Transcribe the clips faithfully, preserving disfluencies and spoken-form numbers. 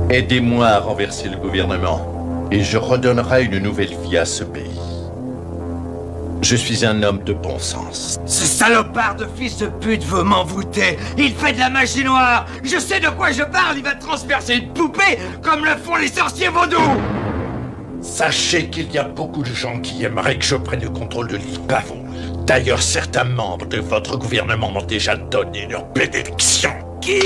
Aidez-moi à renverser le gouvernement, et je redonnerai une nouvelle vie à ce pays. Je suis un homme de bon sens. Ce salopard de fils de pute veut m'envoûter. Il fait de la magie noire. Je sais de quoi je parle. Il va transpercer une poupée comme le font les sorciers vaudous. Sachez qu'il y a beaucoup de gens qui aimeraient que je prenne le contrôle de l'île Pavot. D'ailleurs, certains membres de votre gouvernement m'ont déjà donné leur bénédiction. Qui ?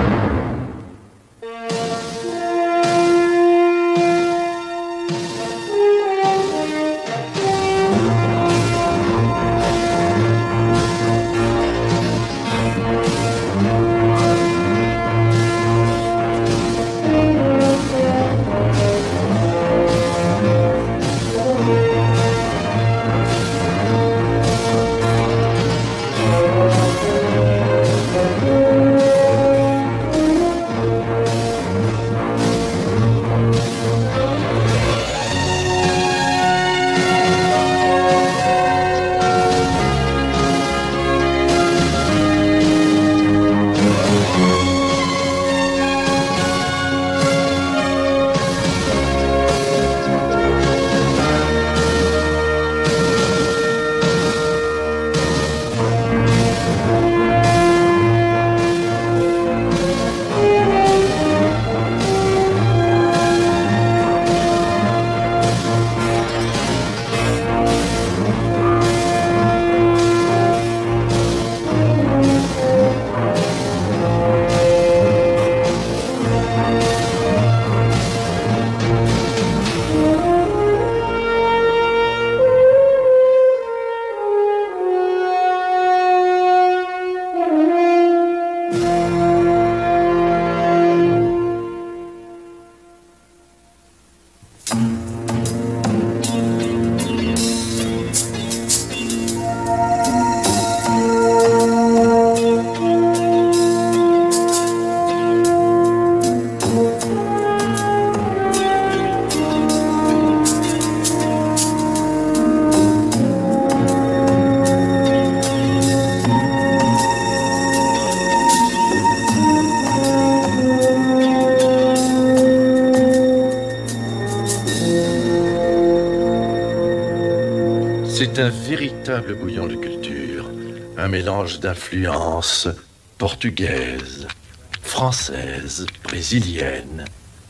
C'est un véritable bouillon de culture, un mélange d'influences portugaises, françaises, brésiliennes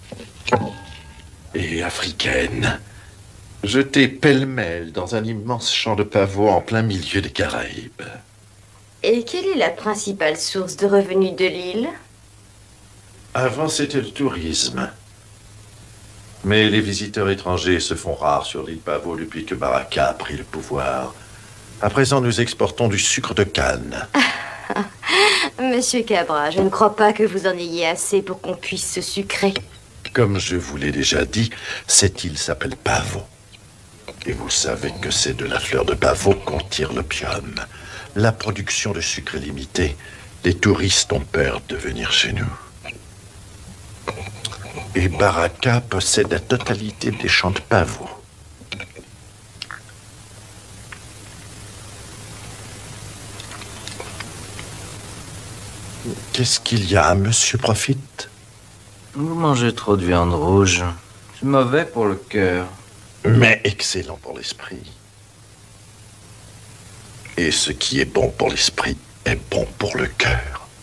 et africaines, jetées pêle-mêle dans un immense champ de pavots en plein milieu des Caraïbes. Et quelle est la principale source de revenus de l'île? Avant, c'était le tourisme. Mais les visiteurs étrangers se font rares sur l'île Pavot depuis que Baraka a pris le pouvoir. À présent, nous exportons du sucre de canne. Monsieur Cabra, je ne crois pas que vous en ayez assez pour qu'on puisse se sucrer. Comme je vous l'ai déjà dit, cette île s'appelle Pavot. Et vous savez que c'est de la fleur de pavot qu'on tire l'opium. La production de sucre est limitée. Les touristes ont peur de venir chez nous. Et Baraka possède la totalité des champs de pavot. Qu'est-ce qu'il y a, monsieur Profit? Vous mangez trop de viande rouge. C'est mauvais pour le cœur. Mais excellent pour l'esprit. Et ce qui est bon pour l'esprit est bon pour le cœur.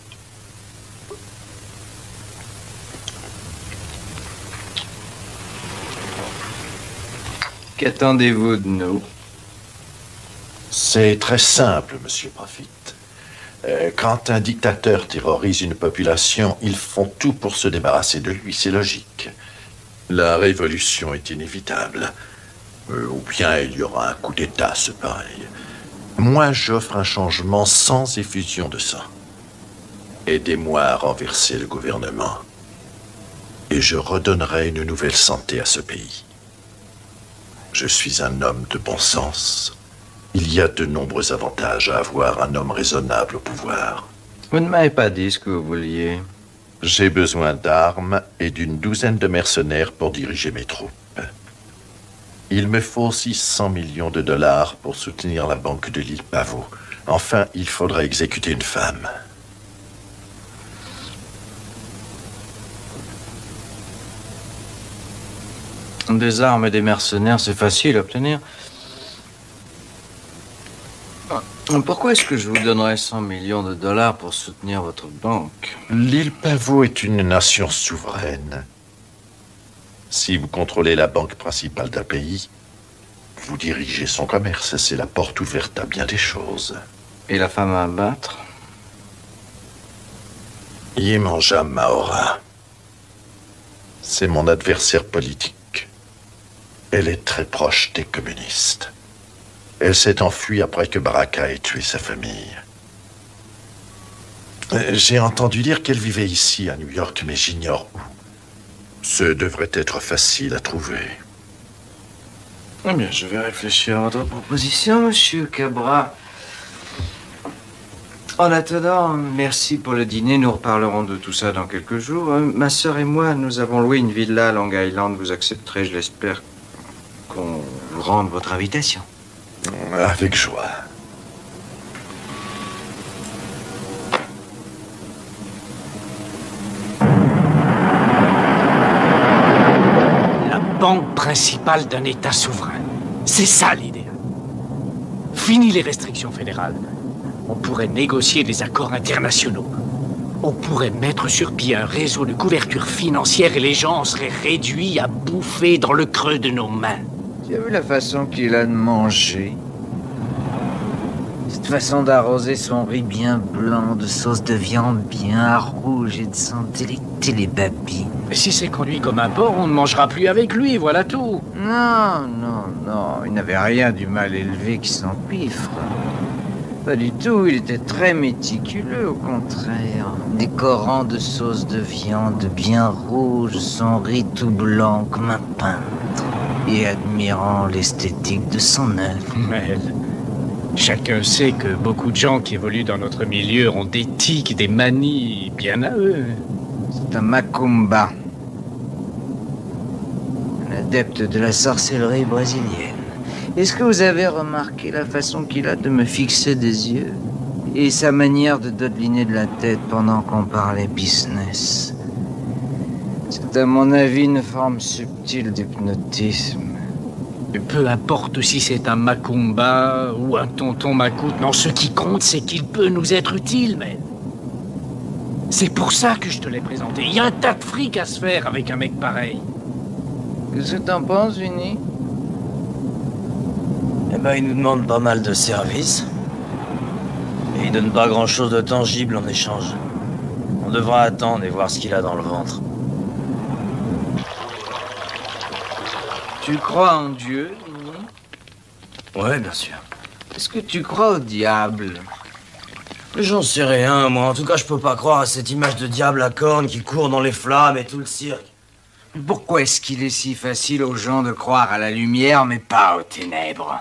Qu'attendez-vous de nous? C'est très simple, monsieur Profit. Euh, quand un dictateur terrorise une population, ils font tout pour se débarrasser de lui, c'est logique. La révolution est inévitable. Euh, ou bien il y aura un coup d'État, c'est pareil. Moi, j'offre un changement sans effusion de sang. Aidez-moi à renverser le gouvernement. Et je redonnerai une nouvelle santé à ce pays. Je suis un homme de bon sens. Il y a de nombreux avantages à avoir un homme raisonnable au pouvoir. Vous ne m'avez pas dit ce que vous vouliez. J'ai besoin d'armes et d'une douzaine de mercenaires pour diriger mes troupes. Il me faut six cents millions de dollars pour soutenir la banque de l'île Pavot. Enfin, il faudra exécuter une femme. Des armes et des mercenaires, c'est facile à obtenir. Pourquoi est-ce que je vous donnerais cent millions de dollars pour soutenir votre banque? L'île Pavot est une nation souveraine. Si vous contrôlez la banque principale d'un pays, vous dirigez son commerce. C'est la porte ouverte à bien des choses. Et la femme à abattre? Yemanja Maora. C'est mon adversaire politique. Elle est très proche des communistes. Elle s'est enfuie après que Baraka ait tué sa famille. J'ai entendu dire qu'elle vivait ici, à New York, mais j'ignore où. Ce devrait être facile à trouver. Eh bien, je vais réfléchir à votre proposition, monsieur Cabra. En attendant, merci pour le dîner. Nous reparlerons de tout ça dans quelques jours. Ma sœur et moi, nous avons loué une villa à Long Island. Vous accepterez, je l'espère, qu'on vous rende votre invitation. Avec joie. La banque principale d'un État souverain. C'est ça l'idée. Fini les restrictions fédérales. On pourrait négocier des accords internationaux. On pourrait mettre sur pied un réseau de couverture financière et les gens seraient réduits à bouffer dans le creux de nos mains. Tu as vu la façon qu'il a de manger? Cette façon d'arroser son riz bien blanc, de sauce de viande bien rouge et de s'en délecter les babines. Mais si c'est conduit comme un porc, on ne mangera plus avec lui, voilà tout. Non, non, non, il n'avait rien du mal élevé qui s'empiffre. Pas du tout, il était très méticuleux, au contraire. Décorant de sauce de viande bien rouge son riz tout blanc comme un peintre. Et admirant l'esthétique de son œuvre. Mais chacun sait que beaucoup de gens qui évoluent dans notre milieu ont des tics, des manies bien à eux. C'est un Macumba. Un adepte de la sorcellerie brésilienne. Est-ce que vous avez remarqué la façon qu'il a de me fixer des yeux? Et sa manière de dodeliner de la tête pendant qu'on parlait business? C'est à mon avis une forme subtile d'hypnotisme. Peu importe si c'est un Macumba ou un tonton Macoute, non, ce qui compte, c'est qu'il peut nous être utile, mais... C'est pour ça que je te l'ai présenté. Il y a un tas de fric à se faire avec un mec pareil. Qu'est-ce que t'en penses, Vinny? Eh ben, il nous demande pas mal de services. Et il donne pas grand-chose de tangible en échange. On devra attendre et voir ce qu'il a dans le ventre. Tu crois en Dieu, Vinny? Ouais, bien sûr. Est-ce que tu crois au diable? J'en sais rien, moi. En tout cas, je peux pas croire à cette image de diable à cornes qui court dans les flammes et tout le cirque. Pourquoi est-ce qu'il est si facile aux gens de croire à la lumière, mais pas aux ténèbres?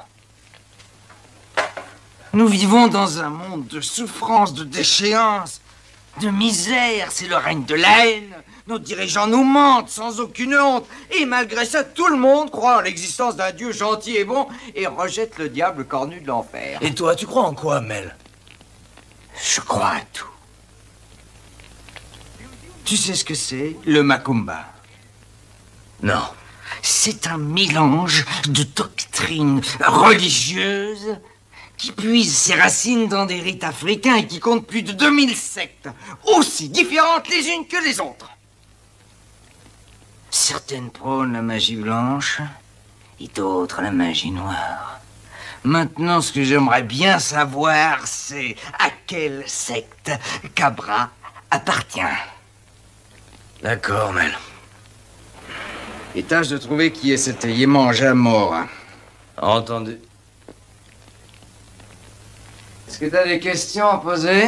Nous vivons dans un monde de souffrance, de déchéance, de misère. C'est le règne de la haine. Nos dirigeants nous mentent sans aucune honte. Et malgré ça, tout le monde croit en l'existence d'un Dieu gentil et bon et rejette le diable cornu de l'enfer. Et toi, tu crois en quoi, Mel? Je crois à tout. Tu sais ce que c'est, le Macumba? Non. C'est un mélange de doctrines religieuses qui puise ses racines dans des rites africains et qui compte plus de deux mille sectes, aussi différentes les unes que les autres. Certaines prônent la magie blanche et d'autres la magie noire. Maintenant, ce que j'aimerais bien savoir, c'est à quelle secte Cabra appartient. D'accord, Mel. Et tâche de trouver qui est cet Yemanja Maora. Entendu. Est-ce que tu as des questions à poser?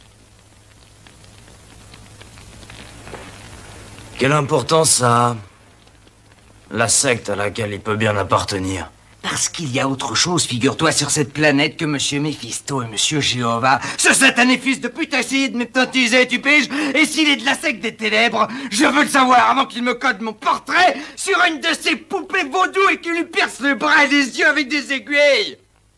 Quelle importance ça a, la secte à laquelle il peut bien appartenir? Parce qu'il y a autre chose, figure-toi, sur cette planète que Monsieur Méphisto et Monsieur Jéhovah. Ce satané fils de pute a essayé de m'hypnotiser, tu piges? Et s'il est de la secte des ténèbres, je veux le savoir avant qu'il me code mon portrait sur une de ses poupées vaudou et qu'il lui perce le bras et les yeux avec des aiguilles.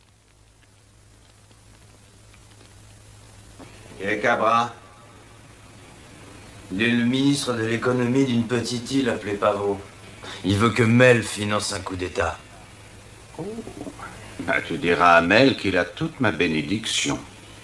Et Cabra? Il est le ministre de l'économie d'une petite île appelée Pavot. Il veut que Mel finance un coup d'État. Oh. Bah, tu diras à Mel qu'il a toute ma bénédiction.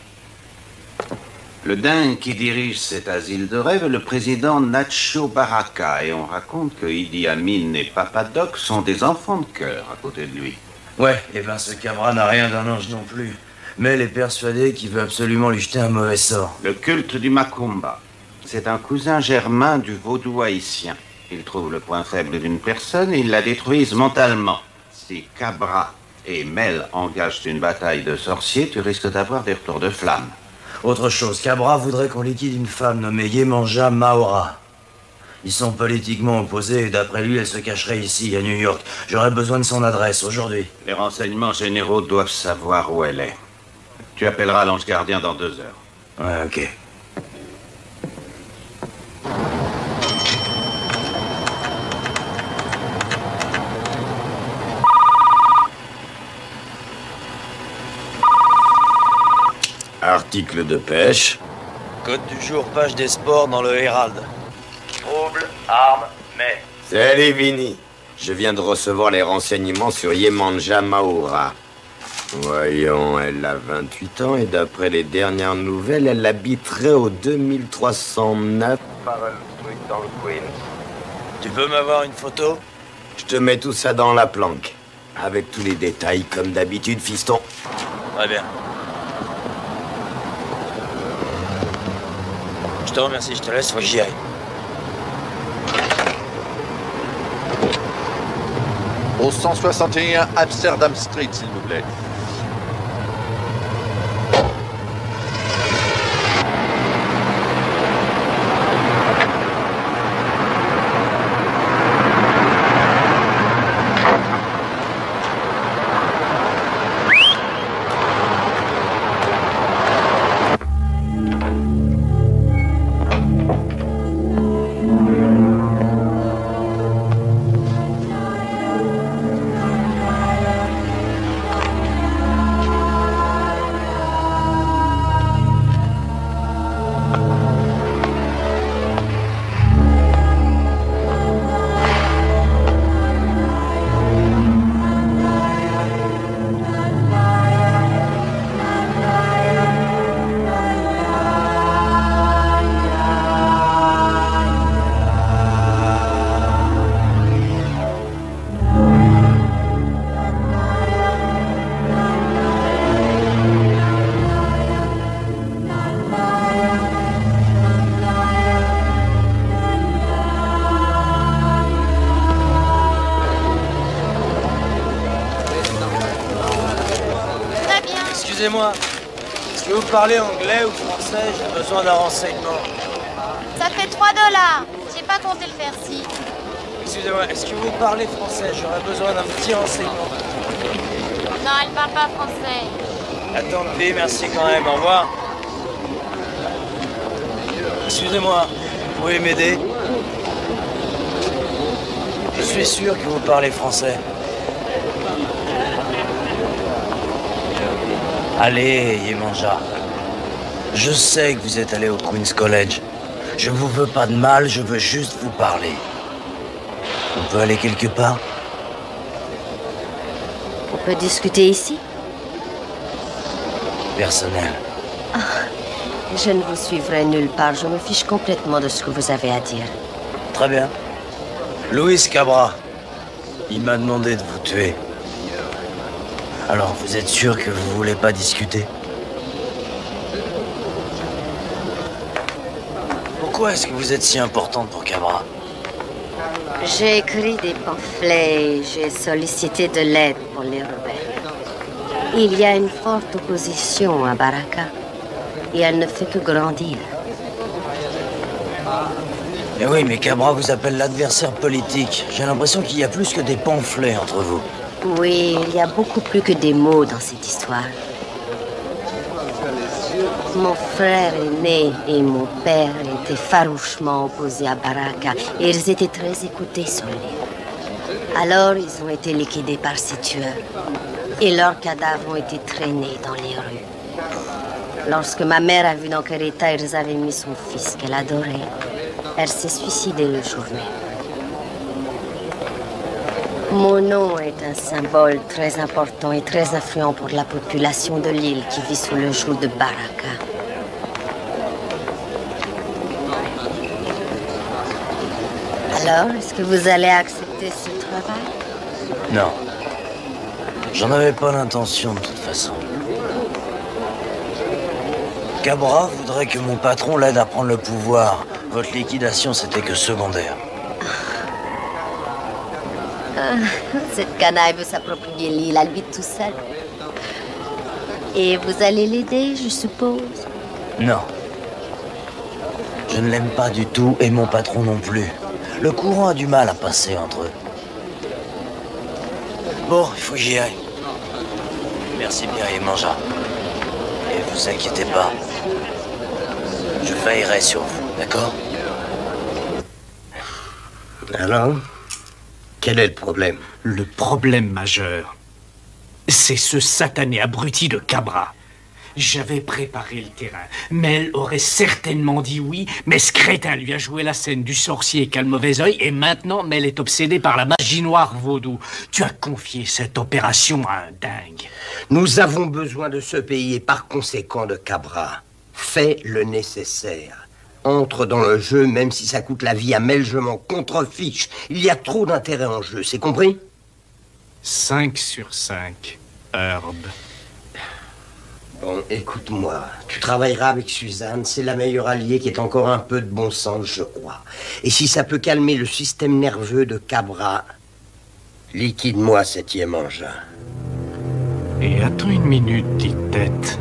Le dingue qui dirige cet asile de rêve est le président Nacho Baraka, et on raconte que Idi Amin et Papa Doc sont des enfants de cœur à côté de lui. Ouais, et ben ce Cabra n'a rien d'un ange non plus. Mel est persuadé qu'il veut absolument lui jeter un mauvais sort. Le culte du Macumba. C'est un cousin germain du vaudou haïtien. Il trouve le point faible d'une personne et il la détruise mentalement. Si Cabra et Mel engagent une bataille de sorciers, tu risques d'avoir des retours de flamme. Autre chose, Cabra voudrait qu'on liquide une femme nommée Yemanja Maora. Ils sont politiquement opposés et d'après lui, elle se cacherait ici, à New York. J'aurais besoin de son adresse aujourd'hui. Les renseignements généraux doivent savoir où elle est. Tu appelleras l'ange gardien dans deux heures. Ouais, ok. Article de pêche. Code du jour, page des sports dans le Herald. Trouble, arme, mais... Salut Vinny. Je viens de recevoir les renseignements sur Yemanja Maora. Voyons, elle a vingt-huit ans et d'après les dernières nouvelles, elle habiterait au deux mille trois cent neuf Parle Street dans le Queens. Tu peux m'avoir une photo? Je te mets tout ça dans la planque. Avec tous les détails, comme d'habitude, fiston. Très bien. Je te remercie, je te laisse, faut que j'y aille. Au cent soixante et un Amsterdam Street, s'il vous plaît. Excusez-moi, est-ce que vous parlez anglais ou français? J'ai besoin d'un renseignement. Ça fait trois dollars. J'ai pas compté le faire-ci. Excusez-moi, est-ce que vous parlez français? J'aurais besoin d'un petit renseignement. Non, elle parle pas français. Attendez, merci quand même, au revoir. Excusez-moi, vous pouvez m'aider? Je suis sûr que vous parlez français. Allez, Yemanja. Je sais que vous êtes allé au Queen's College. Je vous veux pas de mal, je veux juste vous parler. On peut aller quelque part? On peut discuter ici? Personnel. Ah, je ne vous suivrai nulle part. Je me fiche complètement de ce que vous avez à dire. Très bien. Luis Cabra. Il m'a demandé de vous tuer. Alors, vous êtes sûr que vous voulez pas discuter? Pourquoi est-ce que vous êtes si importante pour Cabra? J'ai écrit des pamphlets, j'ai sollicité de l'aide pour les rebelles. Il y a une forte opposition à Baraka et elle ne fait que grandir. Mais oui, mais Cabra vous appelle l'adversaire politique. J'ai l'impression qu'il y a plus que des pamphlets entre vous. Oui, il y a beaucoup plus que des mots dans cette histoire. Mon frère aîné et mon père étaient farouchement opposés à Baraka et ils étaient très écoutés sur l'île. Alors, ils ont été liquidés par ces tueurs et leurs cadavres ont été traînés dans les rues. Lorsque ma mère a vu dans quel état ils avaient mis son fils qu'elle adorait, elle s'est suicidée le jour même. Mon nom est un symbole très important et très influent pour la population de l'île qui vit sous le joug de Baraka. Alors, est-ce que vous allez accepter ce travail? Non. J'en avais pas l'intention de toute façon. Cabra voudrait que mon patron l'aide à prendre le pouvoir. Votre liquidation, c'était que secondaire. Ah, cette canaille veut s'approprier l'île, elle vit tout seul. Et vous allez l'aider, je suppose? Non. Je ne l'aime pas du tout, et mon patron non plus. Le courant a du mal à passer entre eux. Bon, il faut que j'y aille. Merci bien, Yemanja. Et vous inquiétez pas. Je veillerai sur vous, d'accord? Alors, quel est le problème? Le problème majeur, c'est ce satané abruti de Cabra. J'avais préparé le terrain. Mel aurait certainement dit oui, mais ce crétin lui a joué la scène du sorcier qui a le mauvais œil, et maintenant Mel est obsédée par la magie noire vaudou. Tu as confié cette opération à un dingue. Nous avons besoin de ce pays et par conséquent de Cabra. Fais le nécessaire. Entre dans le jeu, même si ça coûte la vie à Mel, je m'en contrefiche. Il y a trop d'intérêt en jeu, c'est compris? cinq sur cinq, Herb. Bon, écoute-moi. Tu travailleras avec Suzanne, c'est la meilleure alliée qui ait encore un peu de bon sens, je crois. Et si ça peut calmer le système nerveux de Cabra, liquide-moi cet Yemanja. Et attends une minute, petite tête.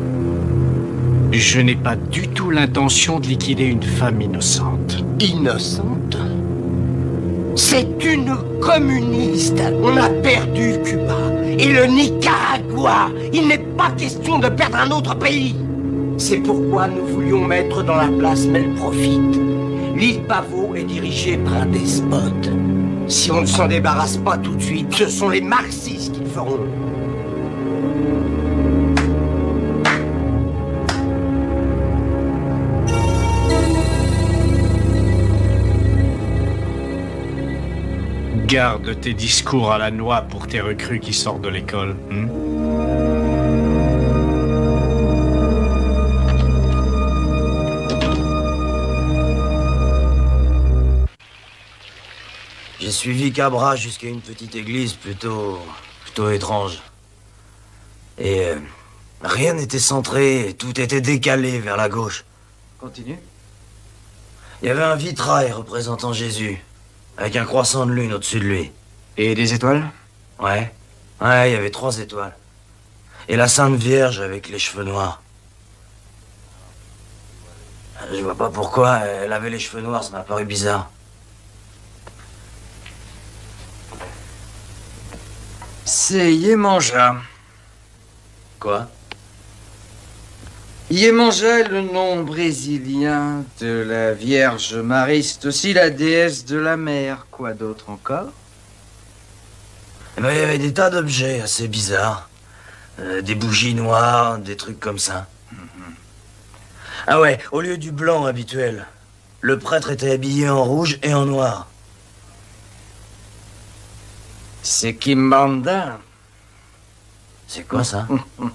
Je n'ai pas du tout l'intention de liquider une femme innocente. Innocente? C'est une communiste. On a perdu Cuba. Et le Nicaragua. Il n'est pas question de perdre un autre pays. C'est pourquoi nous voulions mettre dans la place Mel Profit. L'île Pavot est dirigée par un despote. Si on ne s'en débarrasse pas tout de suite, ce sont les marxistes qui le feront. Garde tes discours à la noix pour tes recrues qui sortent de l'école. Hmm? J'ai suivi Cabra jusqu'à une petite église plutôt... plutôt étrange. Et euh, rien n'était centré, tout était décalé vers la gauche. Continue. Il y avait un vitrail représentant Jésus, avec un croissant de lune au-dessus de lui. Et des étoiles? Ouais. Ouais, il y avait trois étoiles. Et la Sainte Vierge avec les cheveux noirs. Je vois pas pourquoi elle avait les cheveux noirs, ça m'a paru bizarre. C'est Yemanja. Quoi? Yemanja est le nom brésilien de la Vierge Marie. C'est aussi la déesse de la mer. Quoi d'autre encore? Eh ben, il y avait des tas d'objets assez bizarres. Euh, des bougies noires, des trucs comme ça. Mm-hmm. Ah ouais, au lieu du blanc habituel, le prêtre était habillé en rouge et en noir. C'est Kimbanda. C'est quoi ça?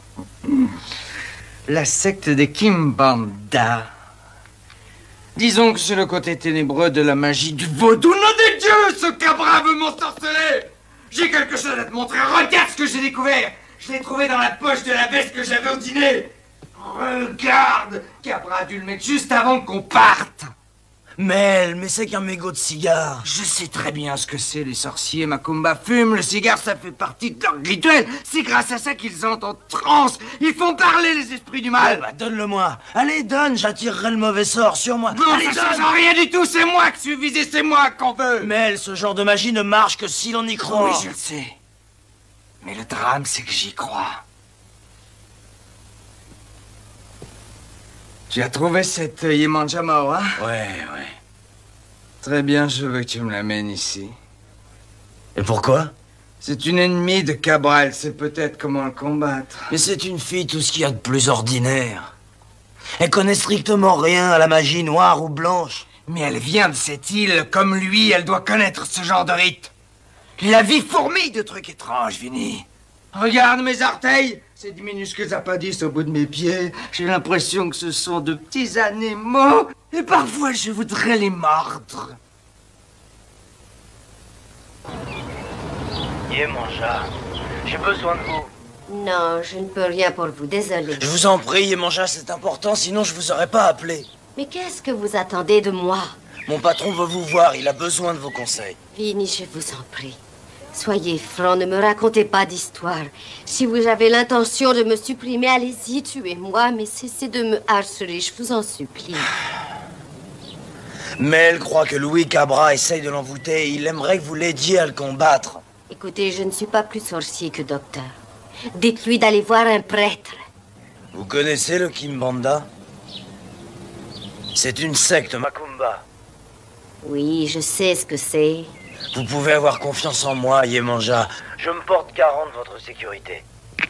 La secte des Kimbanda. Disons que c'est le côté ténébreux de la magie du vaudou. Nom de Dieu, ce cabra veut m'ensorceler. J'ai quelque chose à te montrer. Regarde ce que j'ai découvert. Je l'ai trouvé dans la poche de la veste que j'avais au dîner. Regarde. Cabra a dû le mettre juste avant qu'on parte. Mel, mais c'est qu'un mégot de cigare. Je sais très bien ce que c'est, les sorciers. Macumba fument, le cigare, ça fait partie de leur rituel. C'est grâce à ça qu'ils entrent en transe. Ils font parler les esprits du mal. Ouais, bah, donne-le-moi. Allez, donne, j'attirerai le mauvais sort sur moi. Non, Allez, ça change rien du tout. C'est moi que je suis visé, c'est moi qu'on veut. Mel, ce genre de magie ne marche que si l'on y croit. Oui, je le sais. Mais le drame, c'est que j'y crois. Tu as trouvé cette Yemanja Maora? Ouais, ouais. Très bien, je veux que tu me l'amènes ici. Et pourquoi? C'est une ennemie de Cabra, elle sait peut-être comment le combattre. Mais c'est une fille tout ce qu'il y a de plus ordinaire. Elle connaît strictement rien à la magie noire ou blanche. Mais elle vient de cette île, comme lui, elle doit connaître ce genre de rite. La vie fourmille de trucs étranges, Vinny. Regarde mes orteils, ces dix minuscules appendices au bout de mes pieds. J'ai l'impression que ce sont de petits animaux. Et parfois, je voudrais les mordre. Yemanja, j'ai besoin de vous. Non, je ne peux rien pour vous, désolé. Je vous en prie, Yemanja, c'est important, sinon je vous aurais pas appelé. Mais qu'est-ce que vous attendez de moi? Mon patron veut vous voir, il a besoin de vos conseils. Vinny, je vous en prie. Soyez franc, ne me racontez pas d'histoire. Si vous avez l'intention de me supprimer, allez-y, tuez-moi, mais cessez de me harceler, je vous en supplie. Mel croit que Louis Cabra essaye de l'envoûter et il aimerait que vous l'aidiez à le combattre. Écoutez, je ne suis pas plus sorcier que docteur. Dites-lui d'aller voir un prêtre. Vous connaissez le Kimbanda? C'est une secte Macumba. Oui, je sais ce que c'est. Vous pouvez avoir confiance en moi, Yemanja. Je me porte garant de votre sécurité.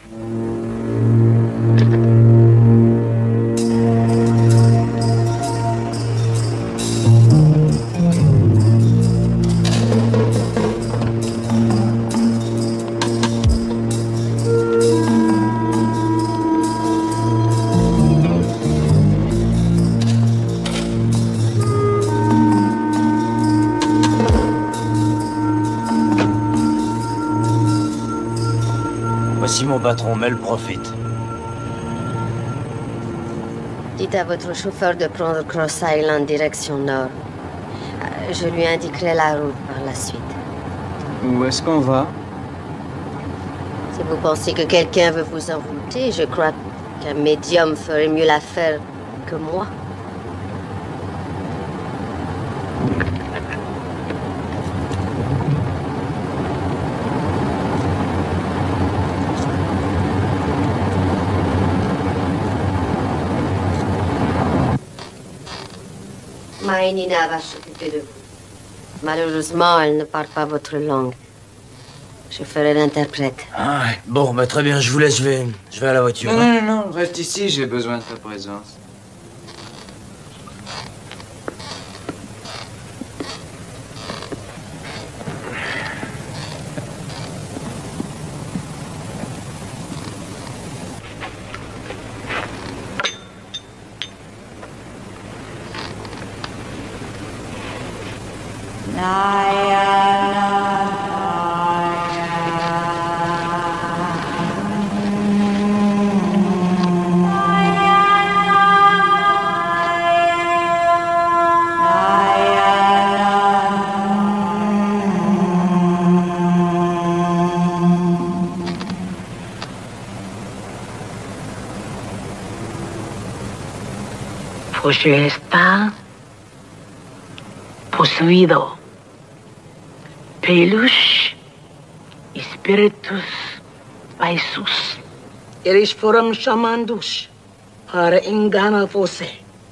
Voici mon patron, Mel profite. Dites à votre chauffeur de prendre Cross Island direction nord. Euh, Je lui indiquerai la route par la suite. Où est-ce qu'on va? Si vous pensez que quelqu'un veut vous envoûter, je crois qu'un médium ferait mieux l'affaire que moi. Maïnina va s'occuper de vous. Malheureusement, elle ne parle pas votre langue. Je ferai l'interprète. Ah ouais. Bon, bah très bien, je vous laisse, je vais, je vais à la voiture. Non, hein. non, non, reste ici, j'ai besoin de ta présence. Porque está poseído. Pelos espíritus baixos. Eles foram chamados para enganar você.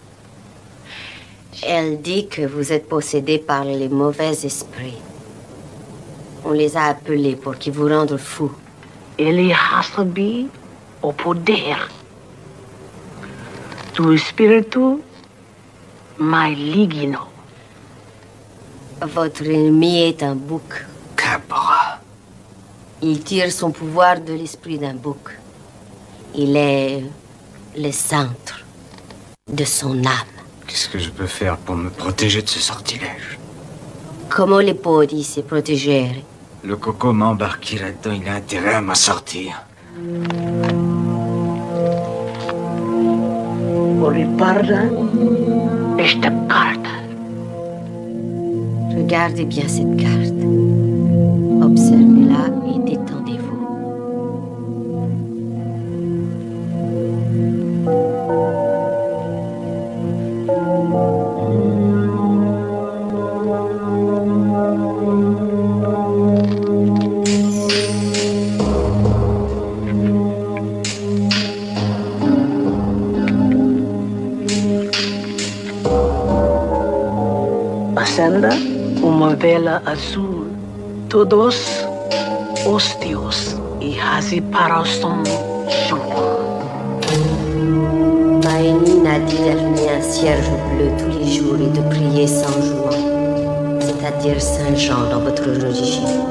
Elle dit que vous êtes possédé par les mauvais esprits. On les a appelés pour qu'ils vous rendent fou. Ele recebe o poder do espírito maligno. Votre ennemi est un bouc. Cabra. Il tire son pouvoir de l'esprit d'un bouc. Il est le centre de son âme. Qu'est-ce que je peux faire pour me protéger de ce sortilège? Comment les podis se protéger? Le coco m'a embarqué là-dedans, il a intérêt à m'en sortir. Regarda esta carta. Regardez bien cette carte. Observez-la et détendez-vous. Acenda uma vela azul. Todos os dias e raze para o som jour. Maïnine a dit d'allumer un cierge bleu tous les jours et de prier sans jour. C'est c'est-à-dire Saint Jean dans votre religion.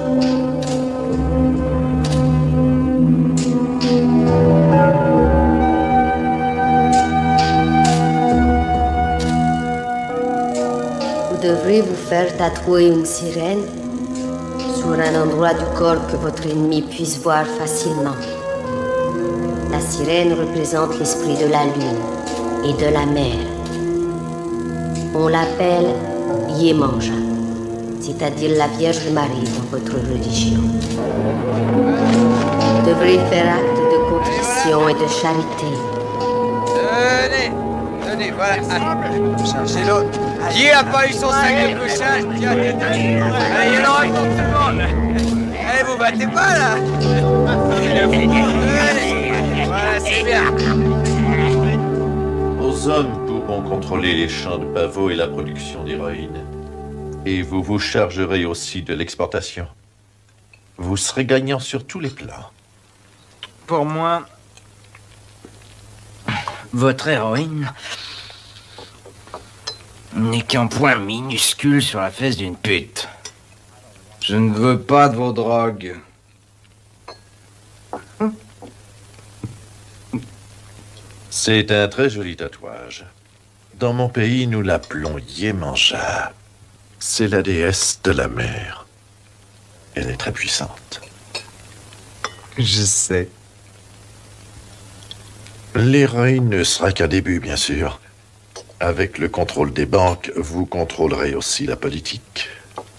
Vous devrez vous faire tatouer une sirène sur un endroit du corps que votre ennemi puisse voir facilement. La sirène représente l'esprit de la lune et de la mer. On l'appelle Yemanja, c'est-à-dire la Vierge Marie dans votre religion. Vous devrez faire acte de contrition et de charité. Tenez, tenez, voilà. Cherchez l'autre. Qui a pas eu son sac de couchage? Tiens, tiens, tiens. Allez, il y en aura pour tout le monde. Allez, vous battez pas, là. Voilà, c'est bien. Nos hommes pourront contrôler les champs de pavots et la production d'héroïne. Et vous vous chargerez aussi de l'exportation. Vous serez gagnant sur tous les plans. Pour moi, votre héroïne n'est qu'un point minuscule sur la fesse d'une pute. Je ne veux pas de vos drogues. C'est un très joli tatouage. Dans mon pays, nous l'appelons Yemanja. C'est la déesse de la mer. Elle est très puissante. Je sais. L'héroïne ne sera qu'un début, bien sûr. Avec le contrôle des banques, vous contrôlerez aussi la politique.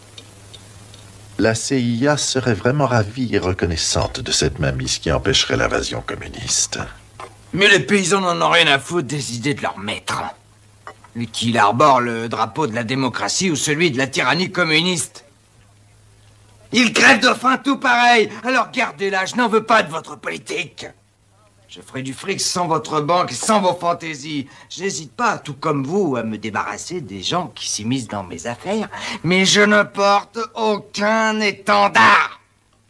La C I A serait vraiment ravie et reconnaissante de cette mainmise qui empêcherait l'invasion communiste. Mais les paysans n'en ont rien à foutre des idées de leur maître. Qu'il arbore le drapeau de la démocratie ou celui de la tyrannie communiste. Ils crèvent de faim tout pareil, alors gardez-la, je n'en veux pas de votre politique. Je ferai du fric sans votre banque et sans vos fantaisies. Je n'hésite pas, tout comme vous, à me débarrasser des gens qui s'immiscent dans mes affaires, mais je ne porte aucun étendard.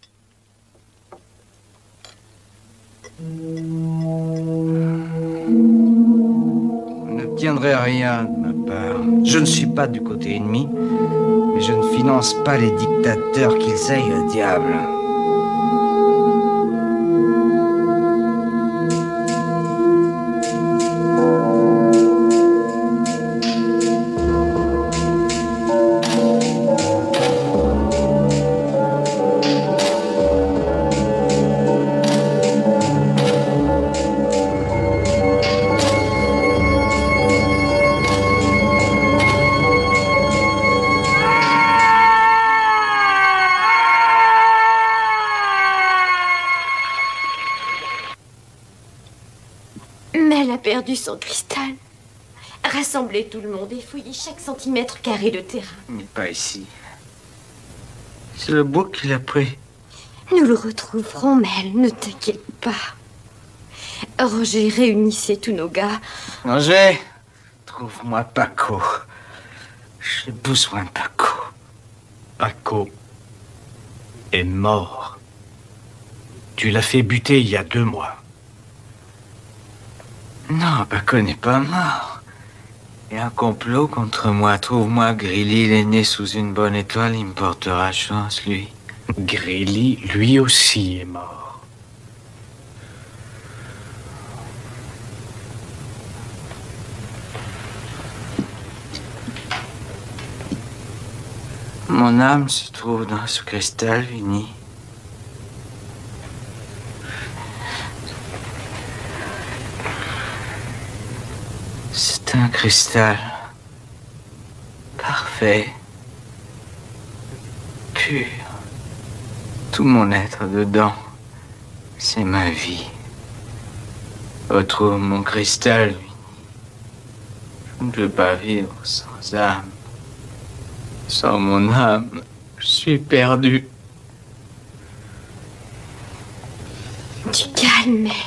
Vous n'obtiendrez rien de ma part. Je ne suis pas du côté ennemi, mais je ne finance pas les dictateurs qu'ils aillent au diable. Perdu son cristal. Rassemblez tout le monde et fouillez chaque centimètre carré de terrain. Mais pas ici. C'est le bois qu'il a pris. Nous le retrouverons, Mel, ne t'inquiète pas. Roger, réunissez tous nos gars. Roger, trouve-moi Paco. J'ai besoin de Paco. Paco est mort. Tu l'as fait buter il y a deux mois. Non, Paco n'est pas mort. Il y a un complot contre moi. Trouve-moi Grilly, il est né sous une bonne étoile, il me portera chance, lui. Grilly, lui aussi, est mort. Mon âme se trouve dans ce cristal, Vinny. C'est un cristal parfait, pur. Tout mon être dedans, c'est ma vie. Retrouve mon cristal, Vinny. Je ne peux pas vivre sans âme. Sans mon âme, je suis perdu. Tu calmes, Mel.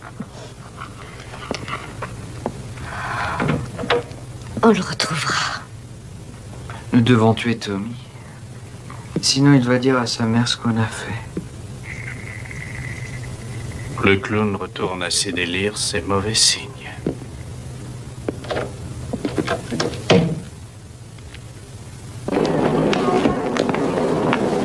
On le retrouvera. Nous devons tuer Tommy. Sinon, il va dire à sa mère ce qu'on a fait. Le clown retourne à ses délires, c'est mauvais signe.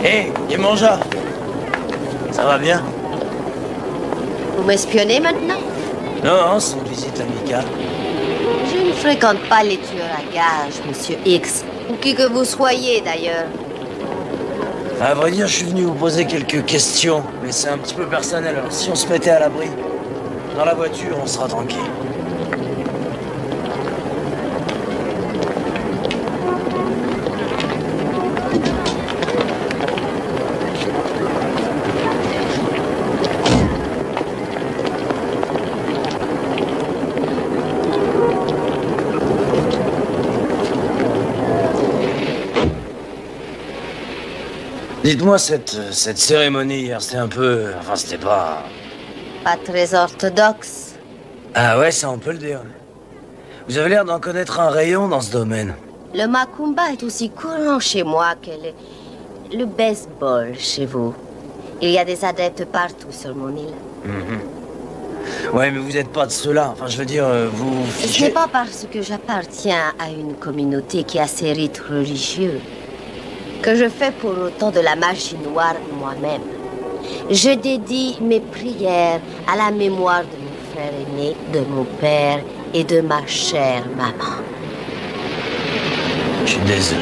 Hé, hey, Yemanja, ça va bien? Vous m'espionnez maintenant? Non, non, c'est une visite amicale. Je ne fréquente pas les tueurs à gages, monsieur X. Ou qui que vous soyez, d'ailleurs. À vrai dire, je suis venu vous poser quelques questions, mais c'est un petit peu personnel. Alors, si on se mettait à l'abri, dans la voiture, on sera tranquille. Dites-moi, cette, cette cérémonie hier, c'était un peu... Enfin, c'était pas... Pas très orthodoxe. Ah ouais, ça on peut le dire. Vous avez l'air d'en connaître un rayon dans ce domaine. Le macumba est aussi courant chez moi que le, le baseball chez vous. Il y a des adeptes partout sur mon île. Mm-hmm. Ouais, mais vous n'êtes pas de ceux-là. Enfin, je veux dire, vous... Ce n'est pas parce que j'appartiens à une communauté qui a ses rites religieux que je fais pour autant de la magie noire moi-même. Je dédie mes prières à la mémoire de mon frère aîné, de mon père et de ma chère maman. Je suis désolé.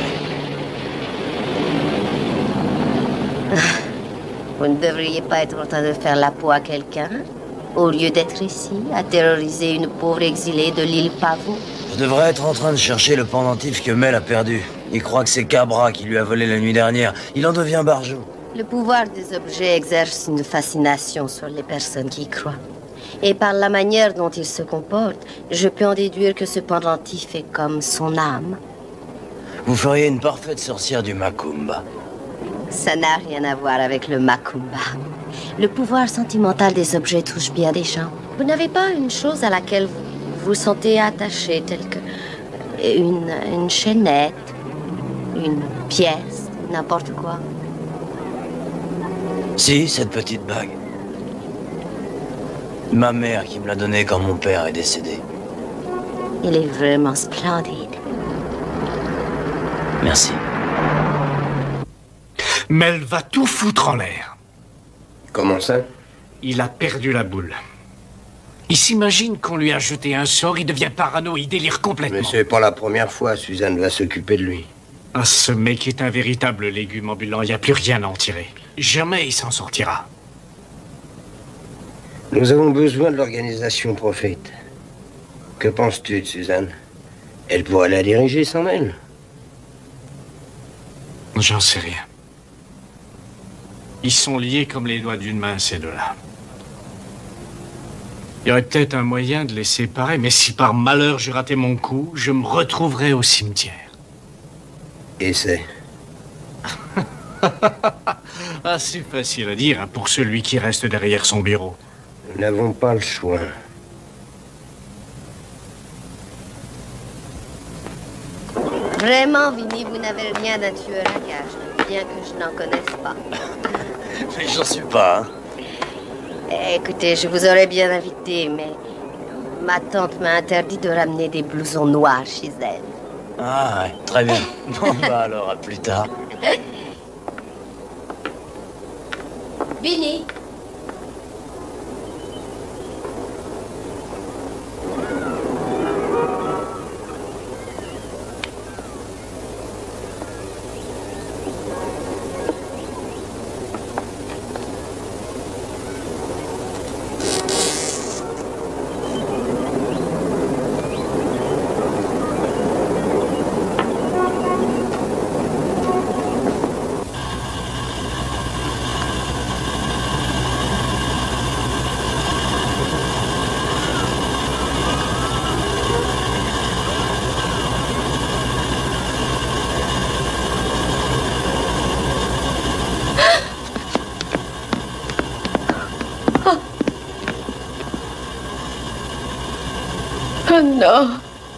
Vous ne devriez pas être en train de faire la peau à quelqu'un, au lieu d'être ici, à terroriser une pauvre exilée de l'île Pavot. Je devrais être en train de chercher le pendentif que Mel a perdu. Il croit que c'est Cabra qui lui a volé la nuit dernière. Il en devient barjot. Le pouvoir des objets exerce une fascination sur les personnes qui y croient. Et par la manière dont il se comporte, je peux en déduire que ce pendentif est comme son âme. Vous feriez une parfaite sorcière du Macumba. Ça n'a rien à voir avec le Macumba. Le pouvoir sentimental des objets touche bien des gens. Vous n'avez pas une chose à laquelle vous vous sentez attaché, telle que une, une chaînette, une pièce, n'importe quoi. Si, cette petite bague. Ma mère qui me l'a donnée quand mon père est décédé. Il est vraiment splendide. Merci. Mel va tout foutre en l'air. Comment ça? Il a perdu la boule. Il s'imagine qu'on lui a jeté un sort, il devient parano, il délire complètement. Mais c'est pas la première fois, Suzanne va s'occuper de lui. Ah, ce mec est un véritable légume ambulant, il n'y a plus rien à en tirer. Jamais il s'en sortira. Nous avons besoin de l'organisation Prophète. Que penses-tu de Suzanne? Elle pourrait la diriger sans elle. J'en sais rien. Ils sont liés comme les doigts d'une main, ces deux-là. Il y aurait peut-être un moyen de les séparer, mais si par malheur je ratais mon coup, je me retrouverais au cimetière. Et c'est... Ah, c'est facile à dire hein, pour celui qui reste derrière son bureau. Nous n'avons pas le choix. Vraiment, Vinny, vous n'avez rien d'un tueur à gages, bien que je n'en connaisse pas. Mais j'en suis pas, hein. Écoutez, je vous aurais bien invité, mais ma tante m'a interdit de ramener des blousons noirs chez elle. Ah, ouais, très bien. Bon, bah alors, à plus tard. Vinny. Oh non.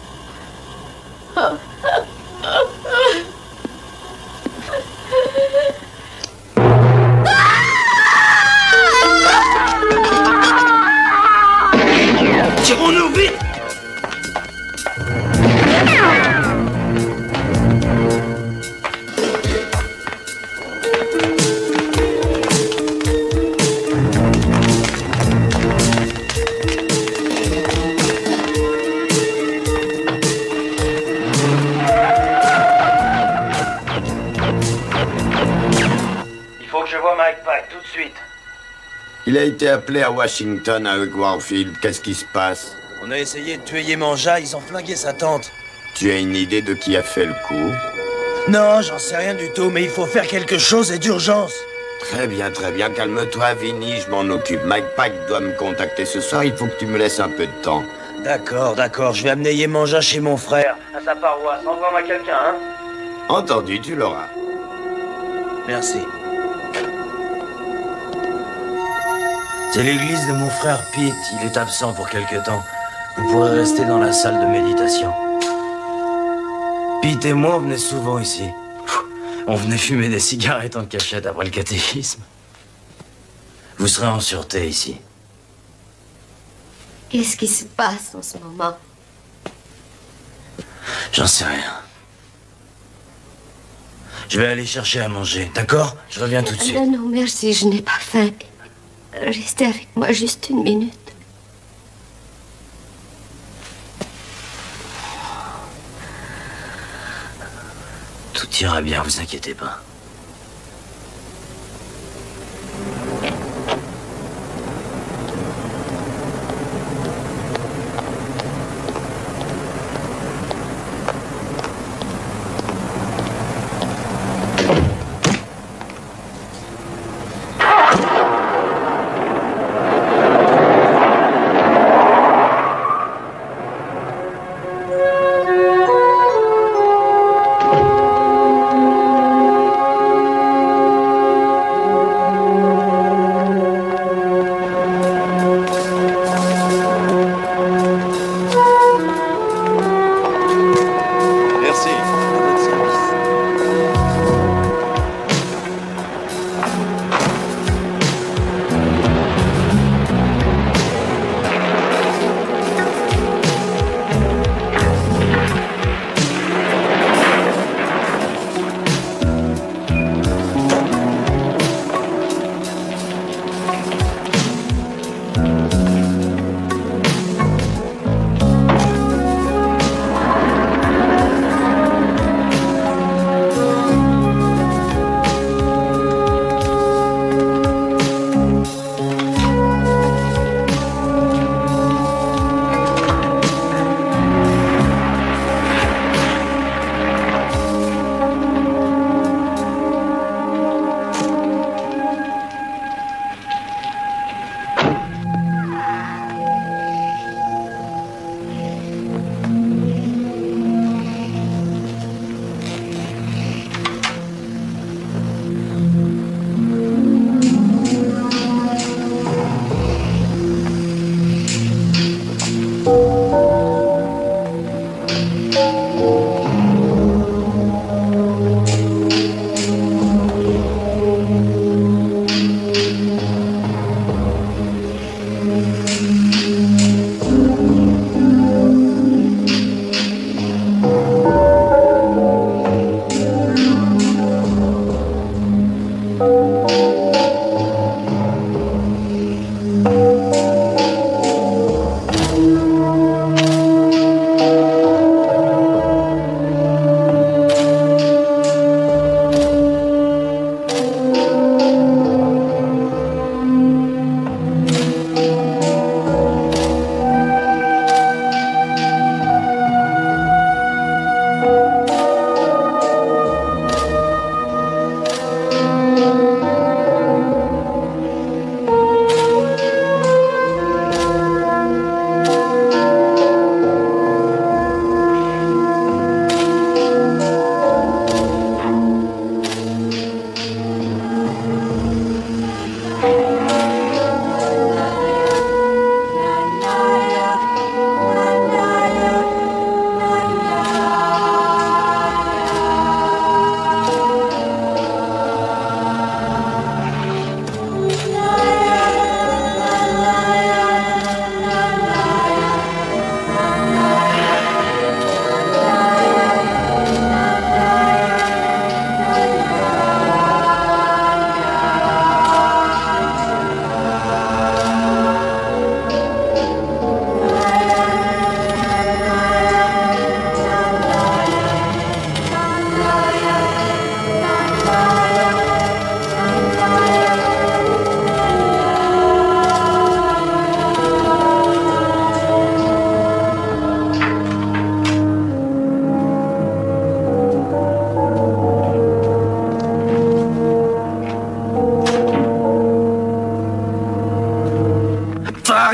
Tirons-nous vite! Il faut que je voie Mike Pike tout de suite. Il a été appelé à Washington avec Warfield. Qu'est-ce qui se passe? On a essayé de tuer Yemanja, ils ont flingué sa tante. Tu as une idée de qui a fait le coup? Non, j'en sais rien du tout, mais il faut faire quelque chose et d'urgence. Très bien, très bien. Calme-toi, Vinny, je m'en occupe. Mike Pike doit me contacter ce soir. Il faut que tu me laisses un peu de temps. D'accord, d'accord. Je vais amener Yemanja chez mon frère, à sa paroisse. Envoie-moi quelqu'un, hein? Entendu, tu l'auras. Merci. C'est l'église de mon frère Pete. Il est absent pour quelque temps. Vous pourrez rester dans la salle de méditation. Pete et moi, on venait souvent ici. On venait fumer des cigarettes en cachette après le catéchisme. Vous serez en sûreté ici. Qu'est-ce qui se passe en ce moment? J'en sais rien. Je vais aller chercher à manger, d'accord? Je reviens tout de suite. Non, non, merci, je n'ai pas faim. Restez avec moi juste une minute. Tout ira bien, vous inquiétez pas.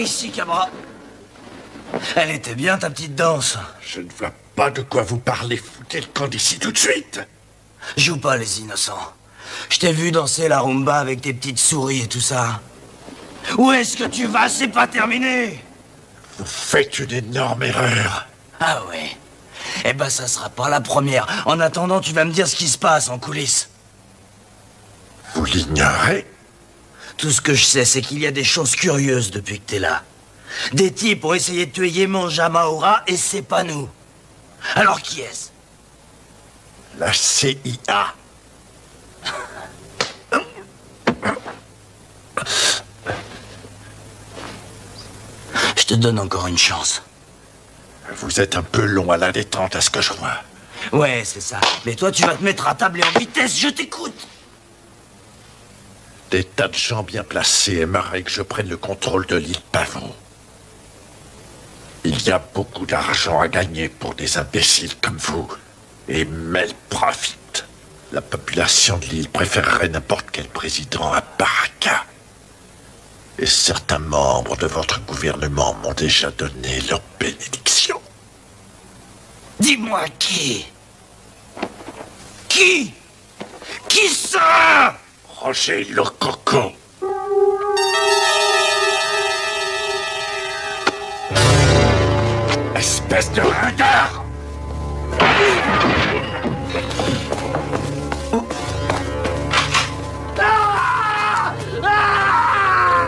ici, Cabra. Elle était bien, ta petite danse. Je ne vois pas de quoi vous parlez. Foutez le camp d'ici tout de suite. Joue pas les innocents. Je t'ai vu danser la rumba avec tes petites souris et tout ça. Où est-ce que tu vas? C'est pas terminé. Vous faites une énorme erreur. Ah ouais. Eh ben, ça sera pas la première. En attendant, tu vas me dire ce qui se passe en coulisses. Vous l'ignorez? Tout ce que je sais, c'est qu'il y a des choses curieuses depuis que t'es là. Des types ont essayé de tuer Yemon Jamaoura et c'est pas nous. Alors qui est-ce? La C I A. Je te donne encore une chance. Vous êtes un peu long à la détente, à ce que je vois. Ouais, c'est ça. Mais toi, tu vas te mettre à table et en vitesse, je t'écoute. Des tas de gens bien placés aimeraient que je prenne le contrôle de l'île Pavot. Il y a beaucoup d'argent à gagner pour des imbéciles comme vous. Et Mel profite. La population de l'île préférerait n'importe quel président à Baraka. Et certains membres de votre gouvernement m'ont déjà donné leur bénédiction. Dis-moi qui? Qui? Qui ça? Roger Lococo. Espèce de ringard! Ah! Ah!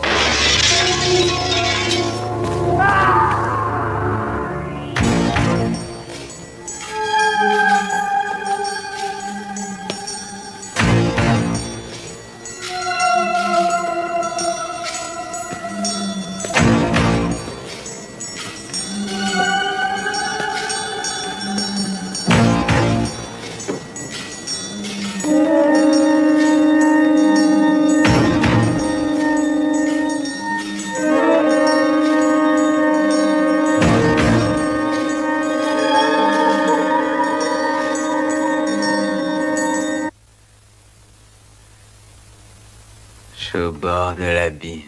Au bord de l'abîme.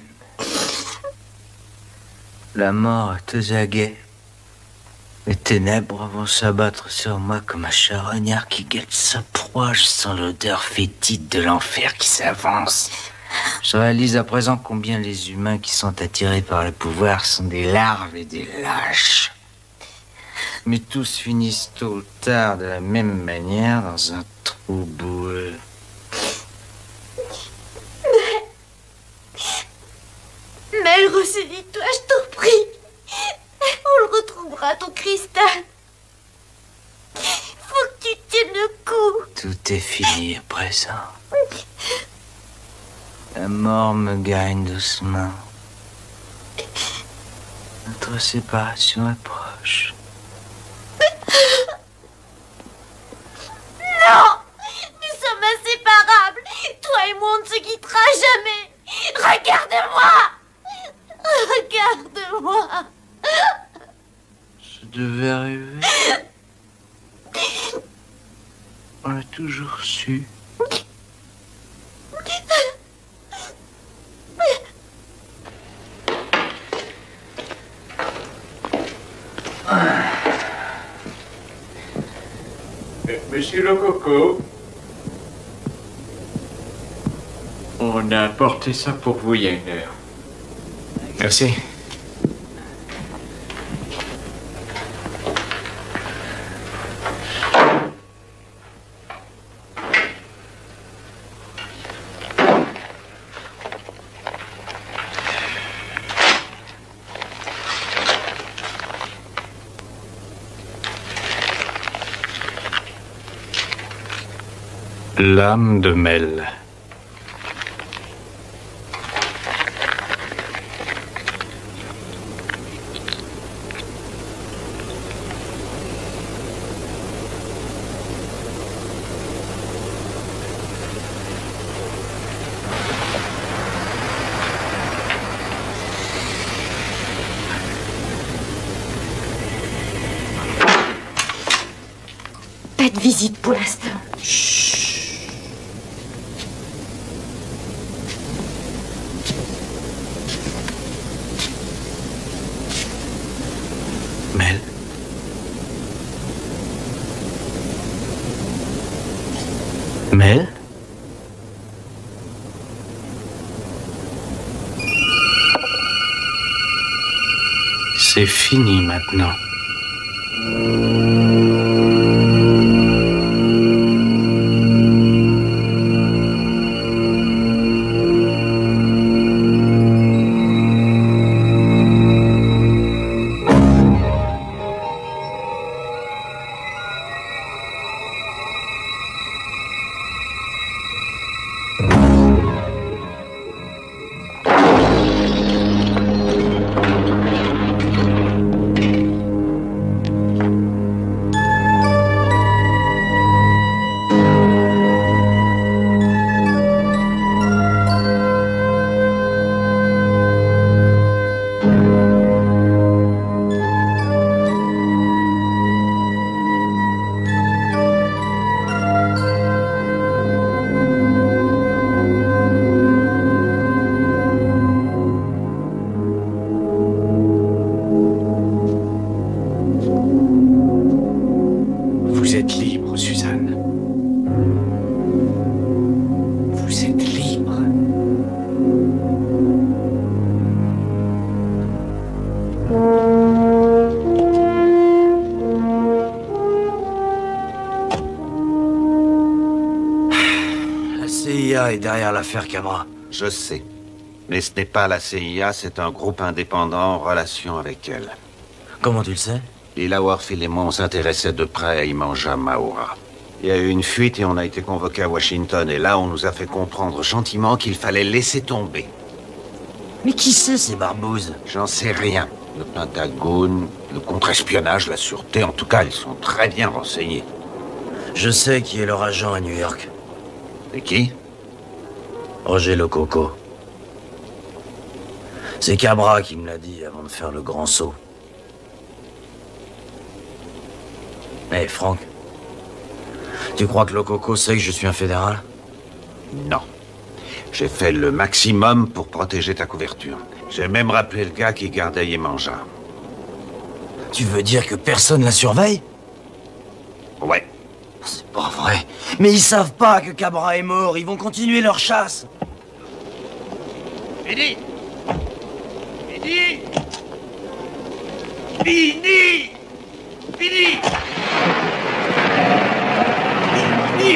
La mort est aux aguets. Les ténèbres vont s'abattre sur moi comme un charognard qui guette sa proie. Je sens l'odeur fétide de l'enfer qui s'avance. Je réalise à présent combien les humains qui sont attirés par le pouvoir sont des larves et des lâches. Mais tous finissent tôt ou tard de la même manière dans un trou boueux. Mel, ressaisis-toi, je t'en prie. On le retrouvera, ton cristal. Faut que tu tiennes le coup. Tout est fini à présent. La mort me gagne doucement. Notre séparation est proche. Non! Nous sommes inséparables. Toi et moi, on ne se quittera jamais. Regarde-moi! Regarde-moi. Ça devait arriver. On a toujours su. Monsieur Lococo, on a apporté ça pour vous il y a une heure. Merci. L'âme de Mel. Pas de visite pour l'instant. C'est fini maintenant. Vous êtes libre, Suzanne. Vous êtes libre. La C I A est derrière l'affaire Cabra. Je sais. Mais ce n'est pas la C I A, c'est un groupe indépendant en relation avec elle. Comment tu le sais? Lila Warfield et moi, on s'intéressait de près à Imanja Maura. Il y a eu une fuite et on a été convoqués à Washington. Et là, on nous a fait comprendre gentiment qu'il fallait laisser tomber. Mais qui c'est ces barbouzes? J'en sais rien. Le Pentagone, le contre-espionnage, la sûreté, en tout cas, ils sont très bien renseignés. Je sais qui est leur agent à New York. Et qui? Roger Lococo. C'est Cabra qui me l'a dit avant de faire le grand saut. Hé, hey, Franck. Tu crois que Lococo sait que je suis un fédéral? Non. J'ai fait le maximum pour protéger ta couverture. J'ai même rappelé le gars qui gardait Yemanja. Tu veux dire que personne la surveille? Ouais. C'est pas vrai. Mais ils savent pas que Cabra est mort. Ils vont continuer leur chasse. Fini! Fini! Fini! Fini! Fini!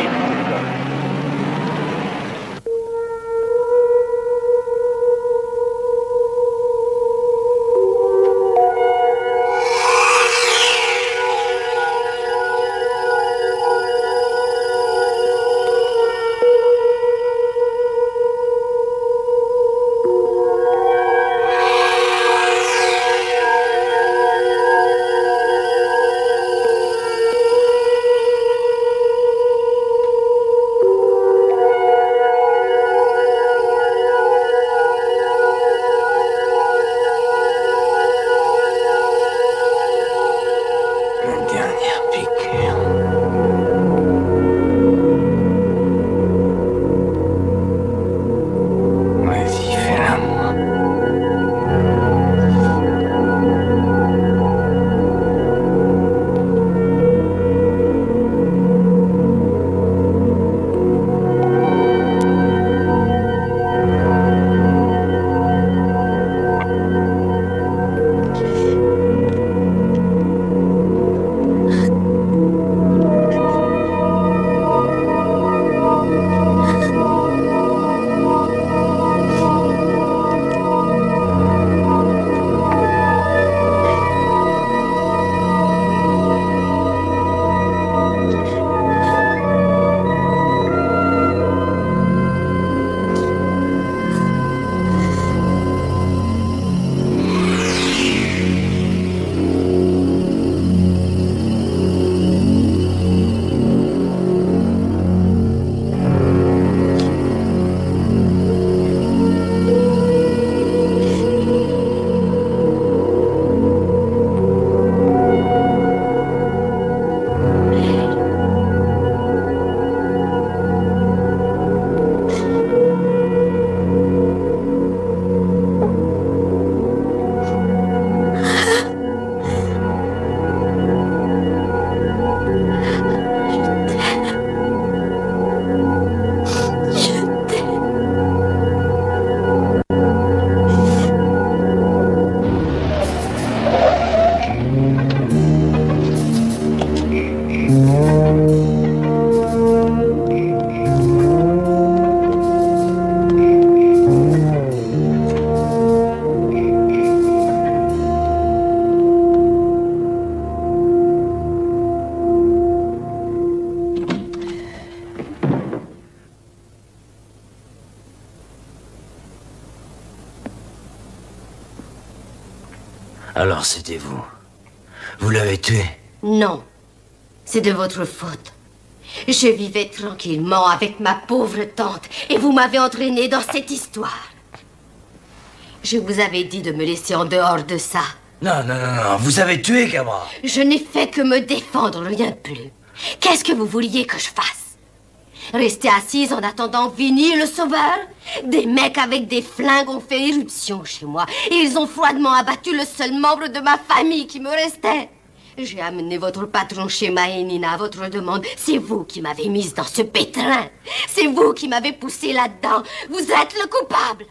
Alors c'était vous. Vous l'avez tué? Non. C'est de votre faute. Je vivais tranquillement avec ma pauvre tante et vous m'avez entraîné dans cette histoire. Je vous avais dit de me laisser en dehors de ça. Non, non, non, non. Vous avez tué Cabra. Je n'ai fait que me défendre, rien de plus. Qu'est-ce que vous vouliez que je fasse? Rester assise en attendant Vinny, le sauveur? Des mecs avec des flingues ont fait éruption chez moi et ils ont froidement abattu le seul membre de ma famille qui me restait. J'ai amené votre patron chez Mahenina à votre demande. C'est vous qui m'avez mise dans ce pétrin. C'est vous qui m'avez poussé là-dedans. Vous êtes le coupable.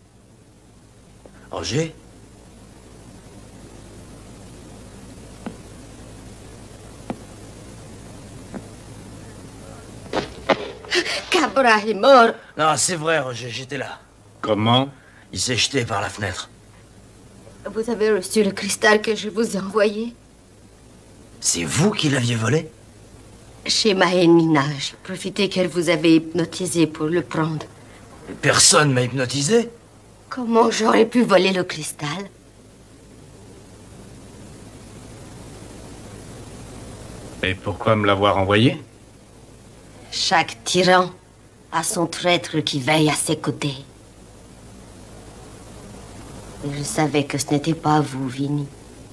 Roger? Cabra est mort. Non, c'est vrai, Roger, j'étais là. Comment? Il s'est jeté par la fenêtre. Vous avez reçu le cristal que je vous ai envoyé? C'est vous qui l'aviez volé? Chez Mahenina, j'ai profité qu'elle vous avait hypnotisé pour le prendre. Personne m'a hypnotisé. Comment j'aurais pu voler le cristal? Et pourquoi me l'avoir envoyé? Chaque tyran a son traître qui veille à ses côtés. Et je savais que ce n'était pas vous, Vinny.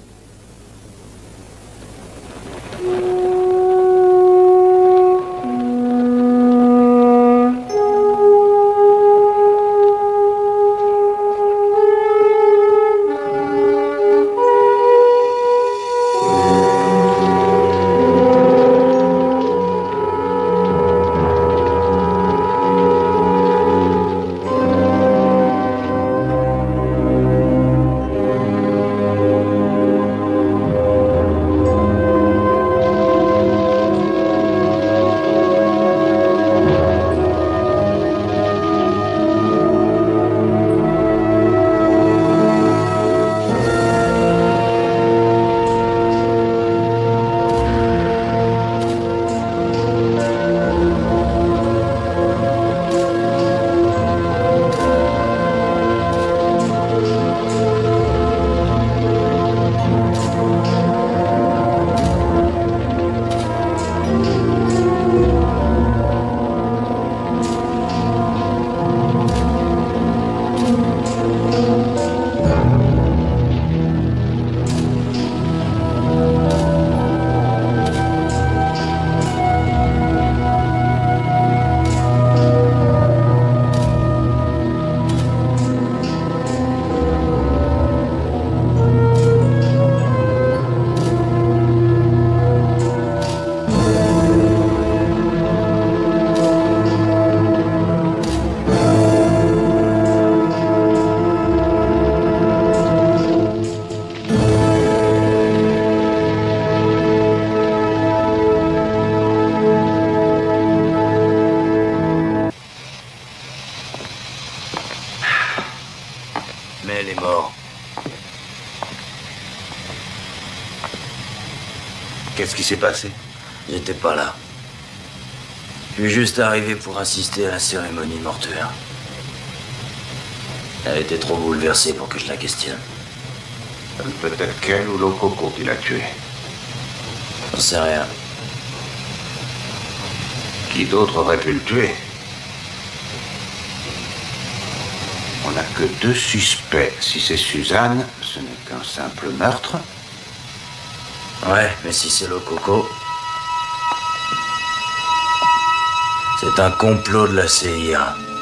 Qu'est-ce qui s'est passé? J'étais pas là. Je suis juste arrivé pour assister à la cérémonie mortuaire. Elle était trop bouleversée pour que je la questionne. Peut-être qu'elle ou Lokoko qui l'a tué. J'en sais rien. Qui d'autre aurait pu le tuer? On n'a que deux suspects. Si c'est Suzanne, ce n'est qu'un simple meurtre. Ouais, mais si c'est Lokoko, c'est un complot de la C I A.